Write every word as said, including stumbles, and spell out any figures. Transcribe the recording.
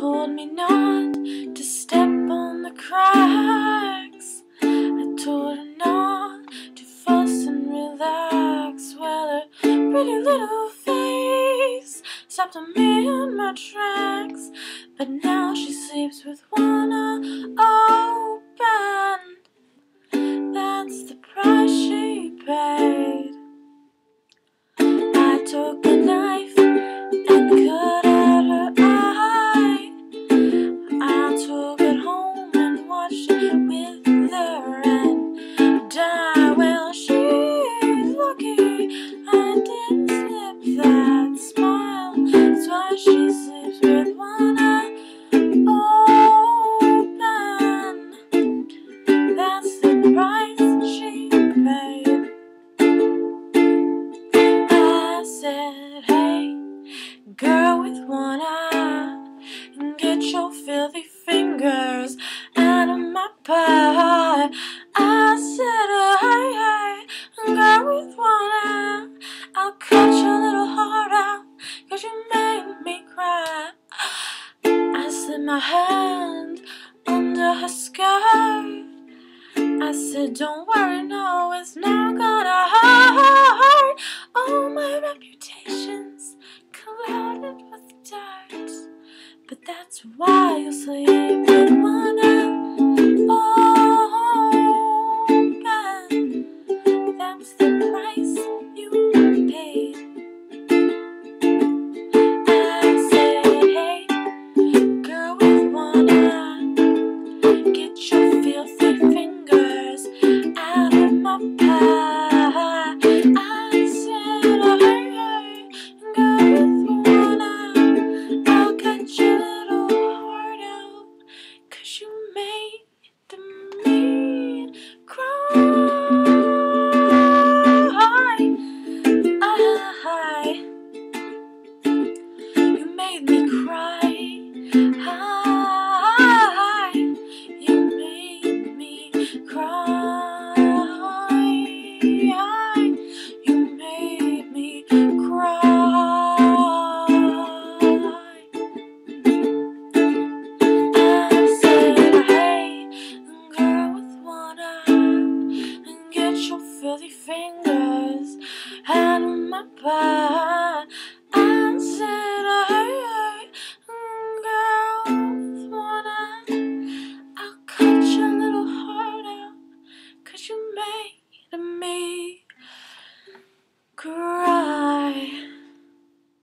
told me not to step on the cracks. I told her not to fuss and relax. Well, her pretty little face stopped me in my tracks. But now she sleeps with one eye open. That's the price she paid. I took a knife and cut out her eye. I took it home and watched it wither and die. Well, she's lucky I didn't slip that smile. That's why she sleeps with one eye open. That's the price she paid. I said, hey, girl with one eye, get your filthy fingers out of my pie. I said, hey, hey, girl with one eye, I'll cut your little heart out, 'cause you made me cry. I slid my hand under her skirt. I said, don't worry, no, it's not gonna hurt. Oh, my reputation's clouded with dirt, but that's why you sleep with one eye open. That's the price you paid. I said, hey, girl with one eye, get your filthy fingers out of my pie. I said, hey, hey, girl with one eye, I'll cut your little heart out, 'cause you made me cry. I, you made me cry. I, you made me cry. You made me cry. I said, hey, girl with one eye, and get your filthy fingers out of my pie.